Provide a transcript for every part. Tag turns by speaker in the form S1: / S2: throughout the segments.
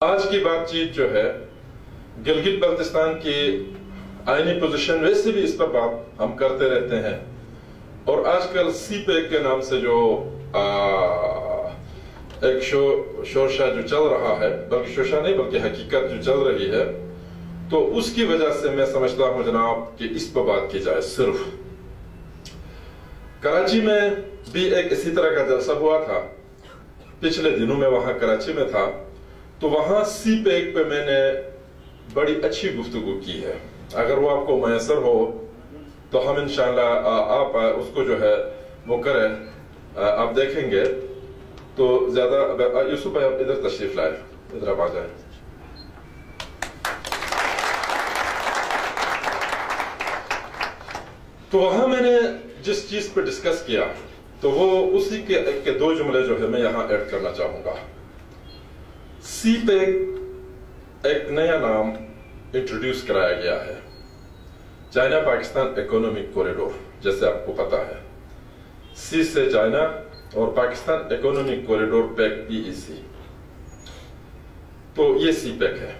S1: آج کی بات چیت جو ہے گلگت بلتستان کی آئینی پوزیشن، ویسے بھی اس پر بات ہم کرتے رہتے ہیں، اور آج کل سی پیک کے نام سے جو ایک شورشا جو چل رہا ہے، بلکہ شورشا نہیں بلکہ حقیقت جو چل رہی ہے، تو اس کی وجہ سے میں سمجھتا ہوں جناب کہ اس پر بات کی جائے۔ صرف کراچی میں بھی ایک اسی طرح کا جلسہ ہوا تھا، پچھلے دنوں میں وہاں کراچی میں تھا، تو وہاں سی پیک پہ میں نے بڑی اچھی گفتگو کی ہے۔ اگر وہ آپ کو میسر ہو تو ہم انشاءاللہ آپ اس کو جو ہے وہ کریں، آپ دیکھیں گے تو زیادہ۔ یوسف بھائی آپ ادھر تشریف لائے، ادھر آپ آ جائیں۔ تو وہاں میں نے جس چیز پہ ڈسکس کیا تو وہ اسی کے دو جملے جو ہے میں یہاں ایڈ کرنا چاہوں گا۔ سی پیک ایک نیا نام انٹروڈیوس کرایا گیا ہے، چائنا پاکستان اکنامک کوریڈور، جیسے آپ کو پتا ہے، سی سے چائنا اور Pakistan Economic Corridor PEC PEC، تو یہ سی پیک ہے۔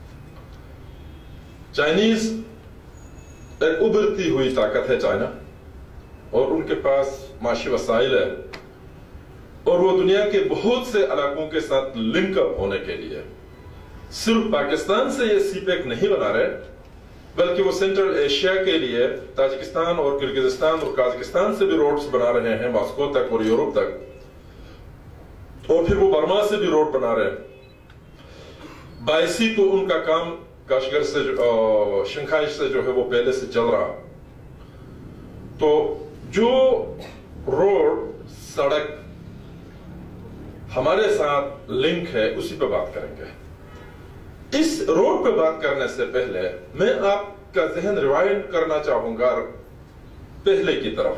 S1: چائنیز ایک ابھرتی ہوئی طاقت ہے چائنا، اور ان کے پاس معاشی وسائل ہے، اور وہ دنیا کے بہت سے علاقوں کے ساتھ لنک اپ ہونے کے لیے صرف پاکستان سے یہ سی پیک نہیں بنا رہے، بلکہ وہ سینٹرل ایشیا کے لیے تاجکستان اور کرغزستان اور قازقستان سے بھی روڈز بنا رہے ہیں، ماسکو تک اور یورپ تک، اور پھر وہ برما سے بھی روڈ بنا رہے ہیں۔ باعثی تو ان کا کام کاشگر سے شنگھائی سے جو ہے وہ پہلے سے چل رہا، تو جو روڈ سڑک ہمارے ساتھ لنک ہے اسی پہ بات کریں گے۔ اس روڈ پہ بات کرنے سے پہلے میں آپ کا ذہن ریوائنڈ کرنا چاہوں گا پہلے کی طرف۔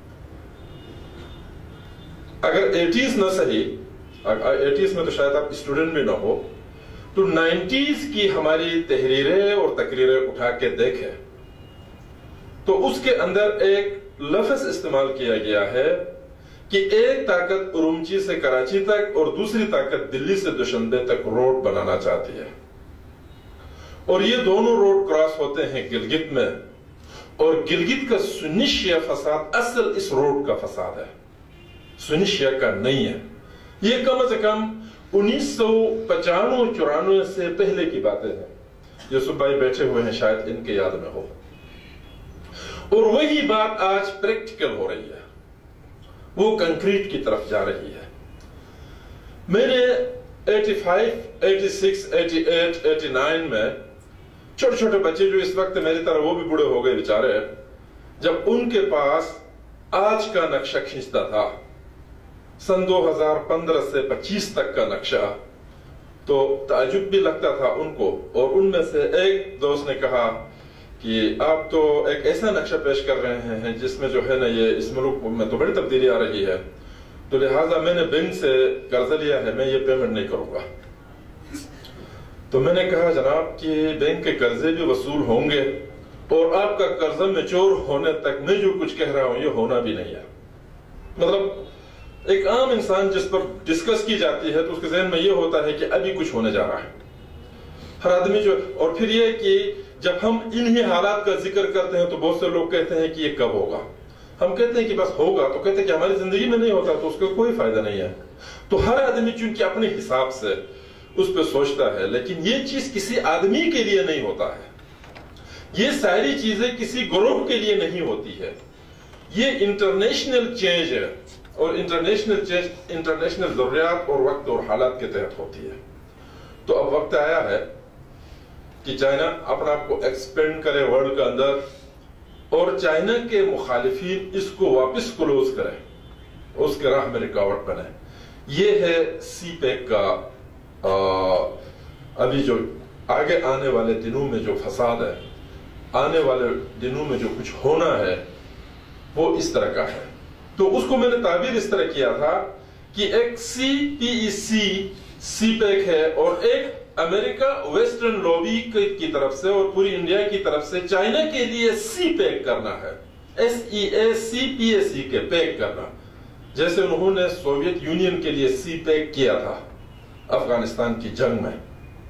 S1: اگر 80s نہ صحیح، 80s میں تو شاید آپ اسٹوڈنٹ بھی نہ ہو، تو 90s کی ہماری تحریریں اور تقریریں اٹھا کے دیکھیں تو اس کے اندر ایک لفظ استعمال کیا گیا ہے کہ ایک طاقت ارومچی سے کراچی تک اور دوسری طاقت دلی سے دوشنبے تک روڈ بنانا چاہتی ہے، اور یہ دونوں روڈ کراس ہوتے ہیں گلگت میں، اور گلگت کا سنی شیعہ فساد اصل اس روڈ کا فساد ہے، سنی شیعہ کا نہیں ہے۔ یہ کم از کم 1995-94 سے پہلے کی باتیں ہیں، یوسف بھائی بیٹھے ہوئے ہیں شاید ان کے یاد میں ہو، اور وہی بات آج پریکٹیکل ہو رہی ہے، وہ کنکریٹ کی طرف جا رہی ہے۔ میں نے 85, 86, 88, 89 میں چھوٹے چھوٹے بچے جو اس وقت میری طرح وہ بھی بوڑھے ہو گئے بیچارے، جب ان کے پاس آج کا نقشہ کھینچتا تھا، سن 2015 سے 25 تک کا نقشہ، تو تعجب بھی لگتا تھا ان کو، اور ان میں سے ایک دوست نے کہا کہ آپ تو ایک ایسا نقشہ پیش کر رہے ہیں جس میں جو ہے نا یہ اس ملک میں تو بڑی تبدیلی آ رہی ہے، تو لہٰذا میں نے بینک سے قرضہ لیا ہے، میں یہ پیمنٹ نہیں کروں گا۔ تو میں نے کہا جناب کہ بینک کے قرضے بھی وصول ہوں گے، اور آپ کا قرضہ میچور ہونے تک میں جو کچھ کہہ رہا ہوں یہ ہونا بھی نہیں ہے۔ مطلب ایک عام انسان جس پر ڈسکس کی جاتی ہے تو اس کے ذہن میں یہ ہوتا ہے کہ ابھی کچھ ہونے جا رہا ہے، ہر آدمی جو، اور پھر یہ کہ جب ہم انہی حالات کا ذکر کرتے ہیں تو بہت سے لوگ کہتے ہیں کہ یہ کب ہوگا، ہم کہتے ہیں کہ بس ہوگا، تو کہتے ہیں کہ ہماری زندگی میں نہیں ہوتا تو اس کا کوئی فائدہ نہیں ہے۔ تو ہر آدمی چونکہ اپنے حساب سے اس پہ سوچتا ہے، لیکن یہ چیز کسی آدمی کے لیے نہیں ہوتا ہے، یہ ساری چیزیں کسی گروہ کے لیے نہیں ہوتی ہے، یہ انٹرنیشنل چینج ہے، اور انٹرنیشنل چینج انٹرنیشنل ضروریات اور وقت اور حالات کے تحت ہوتی ہے۔ تو اب وقت آیا ہے کہ چائنا اپنا آپ کو ایکسپینڈ کرے ورلڈ کے اندر، اور چائنا کے مخالفین اس کو واپس کلوز کریں، اس کے راہ میں رکاوٹ بنے۔ یہ ہے سی پیک کا ابھی جو آگے آنے والے دنوں میں جو فساد ہے، آنے والے دنوں میں جو کچھ ہونا ہے وہ اس طرح کا ہے۔ تو اس کو میں نے تعبیر اس طرح کیا تھا کہ ایک CPEC سی پیک ہے، اور ایک امریکہ ویسٹرن لوبی کی طرف سے اور پوری انڈیا کی طرف سے چائنا کے لیے سی پیک کرنا ہے، CPEC کے پیک کرنا، جیسے انہوں نے سوویت یونین کے لیے سی پیک کیا تھا افغانستان کی جنگ میں۔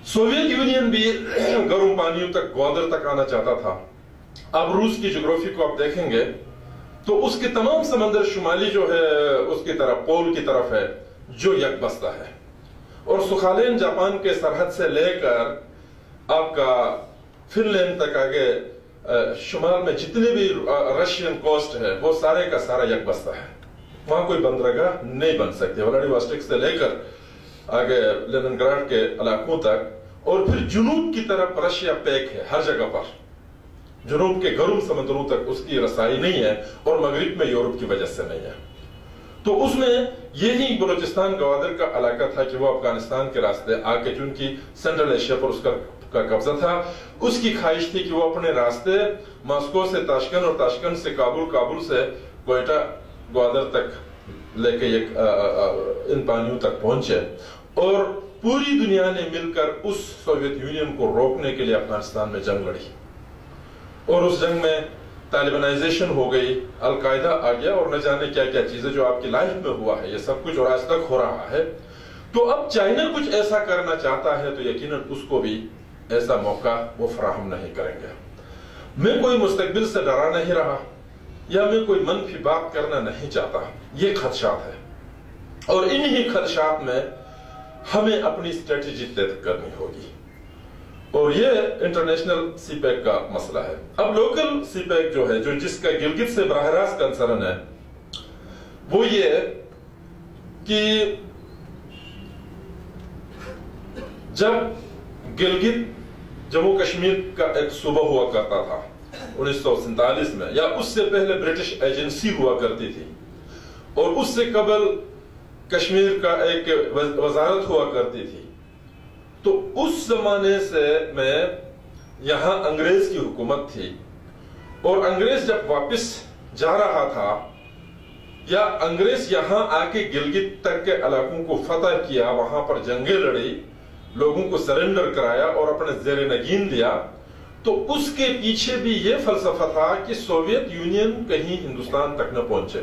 S1: सोवियत यूनियन भी गर्म पानियों तक, ग्वादर तक आना चाहता था। अब रूस की ज्योग्राफी को आप देखेंगे तो उसके तमाम समंदर शुमाली जो है उसकी तरफ, पोल की तरफ है, जो यकबस्ता है। और सुखालेन जापान के सरहद से लेकर आपका फिनलैंड तक आगे शुमाल में जितने भी रशियन कोस्ट है वो सारे का सारा यकबस्ता है। वहां कोई बंदरगाह नहीं बन सकती। व्लादिवोस्टोक से लेकर आगे लेनिनग्राड के इलाकों तक, और फिर जुनूब की तरफ रशिया पैक है हर जगह पर। जुनूब के गर्म समुद्रों तक उसकी रसाई नहीं है, और मगरिब में यूरोप की वजह से नहीं है। तो उसमें यही बलूचिस्तान गवादर का इलाका था कि वो अफगानिस्तान के रास्ते आके, चूंकि सेंट्रल एशिया पर उसका कब्जा था, उसकी ख्वाहिश थी कि वो अपने रास्ते मॉस्को से ताशकंद और ताशकंद से काबुल, काबुल से क्वेटा, ग्वादर तक लेके इन पानियों तक पहुंचे। और पूरी दुनिया ने मिलकर उस सोवियत यूनियन को रोकने के लिए अफगानिस्तान में जंग लड़ी, और उस जंग में तालिबानाइजेशन हो गई, अलकायदा आ गया, और न जाने क्या क्या चीजें जो आपकी लाइफ में हुआ है, ये सब कुछ और आज तक हो रहा है। तो अब चाइना कुछ ऐसा करना चाहता है तो यकीनन उसको भी ऐसा मौका वो फराहम नहीं करेंगे। मैं कोई मुस्तकबिल से डरा नहीं रहा, या मैं कोई मनफी बात करना नहीं चाहता, ये खदशात है, और इन्हीं खदशात में हमें अपनी स्ट्रेटेजी तय करनी होगी। और ये इंटरनेशनल सीपैक का मसला है। अब लोकल सीपैक जो है, जो जिसका गिलगित से बराह रास्त कंसर्न है, वो ये कि जब गिलगित जम्मू कश्मीर का एक सूबा हुआ करता था 1947 में, या उससे पहले ब्रिटिश एजेंसी हुआ करती थी, और उससे कबल कश्मीर का एक वजारत हुआ करती थी, तो उस जमाने से में यहां अंग्रेज की हुकूमत थी। और अंग्रेज जब वापस जा रहा था, या अंग्रेज यहां आके गिलगित तक के इलाकों को फतह किया, वहां पर जंगें लड़ी, लोगों को सरेंडर कराया और अपने जेर नगीन लिया, तो उसके पीछे भी यह फलसफा था कि सोवियत यूनियन कहीं हिंदुस्तान तक न पहुंचे,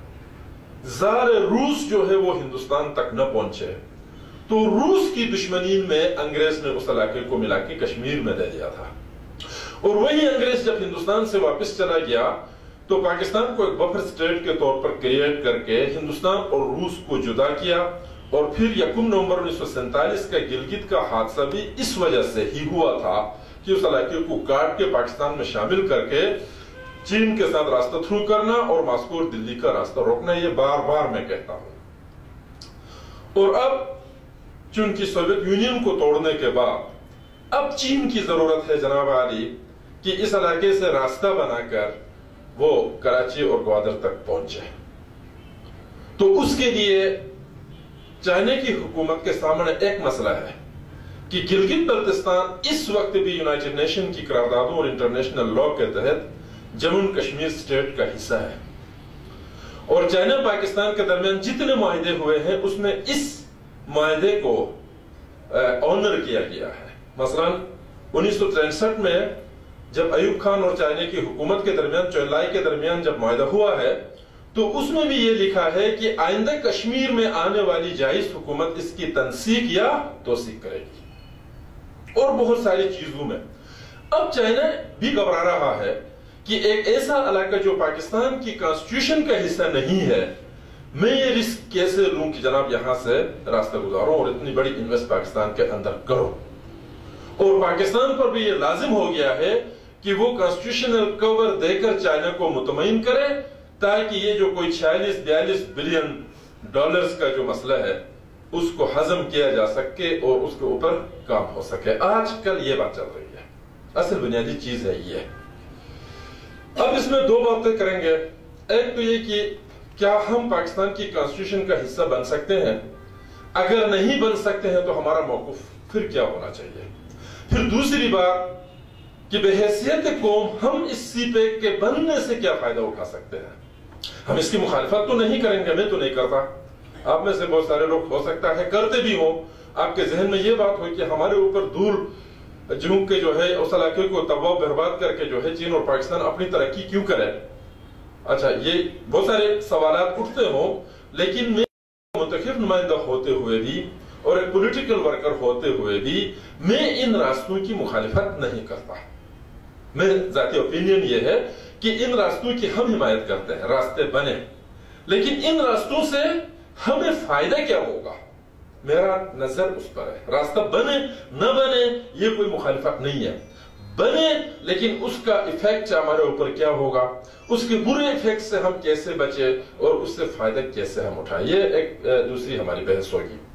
S1: जार रूस जो है वो हिंदुस्तान तक न पहुंचे। तो रूस की दुश्मनी में अंग्रेज ने उस इलाके को मिला के कश्मीर में दे दिया था। और वही अंग्रेज जब हिंदुस्तान से वापस चला गया, तो पाकिस्तान को एक बफर स्टेट के तौर पर क्रिएट करके हिंदुस्तान और रूस को जुदा किया। और फिर 1 नवंबर 1947 का गिलगित का हादसा भी इस वजह से ही हुआ था कि उस इलाके को काट के पाकिस्तान में शामिल करके चीन के साथ रास्ता थ्रू करना और मॉस्को और दिल्ली का रास्ता रोकना, ये बार बार मैं कहता हूं। और अब चूंकि सोवियत यूनियन को तोड़ने के बाद अब चीन की जरूरत है जनाब आली कि इस इलाके से रास्ता बनाकर वो कराची और ग्वादर तक पहुंचे। तो उसके लिए चाइना की हुकूमत के सामने एक मसला है कि गिलगित बल्तिस्तान इस वक्त भी यूनाइटेड नेशन की करारदादों और इंटरनेशनल लॉ के तहत जम्मू कश्मीर स्टेट का हिस्सा है। और चाइना पाकिस्तान के दरमियान जितने मुआहदे हुए हैं उसमें इस मुआहदे को ऑनर किया गया है। मसलन 1963 में जब अयूब खान और चाइना की हुकूमत के दरमियान, चौलाई के दरमियान जब मुआहदा हुआ है, तो उसमें भी ये लिखा है कि आइंदा कश्मीर में आने वाली जायज हुकूमत इसकी तनसीक या तोसीक करेगी, और बहुत सारी चीजों में। अब चाइना भी घबरा रहा है कि एक ऐसा इलाका जो पाकिस्तान की कॉन्स्टिट्यूशन का हिस्सा नहीं है, मैं ये रिस्क कैसे लूं कि जनाब यहां से रास्ता गुजारो और इतनी बड़ी इन्वेस्ट पाकिस्तान के अंदर करो। और पाकिस्तान पर भी ये लाजिम हो गया है कि वो कॉन्स्टिट्यूशनल कवर देकर चाइना को मुतमईन करे, ताकि ये जो कोई 46-42 बिलियन डॉलर्स का जो मसला है उसको हजम किया जा सके और उसके ऊपर काम हो सके। आजकल ये बात चल रही है, असल बुनियादी चीज है ये। अब इसमें 2 बातें करेंगे। एक तो ये कि क्या हम पाकिस्तान की कॉन्स्टिट्यूशन का हिस्सा बन सकते हैं, अगर नहीं बन सकते हैं तो हमारा मौक़िफ़ फिर क्या होना चाहिए। फिर दूसरी बात कि बहैसियत कौम हम इस सीपेक के बनने से क्या फायदा उठा सकते हैं। हम इसकी मुखालिफत तो नहीं करेंगे, मैं तो नहीं करता, आप में से बहुत सारे लोग हो सकता है करते भी हो। आपके जहन में यह बात हो कि हमारे ऊपर दूर झुक के जो है उस इलाके को तबाह बर्बाद करके जो है चीन और पाकिस्तान अपनी तरक्की क्यों करे। अच्छा, ये बहुत सारे सवाल उठते हो, लेकिन मैं मुंतखब नुमाइंदा होते हुए भी اور ایک پولیٹیکل ورکر ہوتے ہوئے بھی میں ان راستوں کی مخالفت نہیں کرتا. میں ذاتی اوپینین یہ ہے کہ ان راستوں کی ہم حمایت کرتے ہیں، راستے بنے، لیکن ان راستوں سے ہمیں فائدہ کیا ہوگا، میرا نظر اس پر ہے. راستہ بنے نہ بنے یہ کوئی مخالفت نہیں ہے، بنے لیکن اس کا ایفیکٹ ہمارے اوپر کیا ہوگا، اس کے برے ایفیکٹ سے ہم کیسے بچے اور اس سے فائدہ کیسے ہم اٹھائیں، یہ ایک دوسری ہماری بحث ہوگی.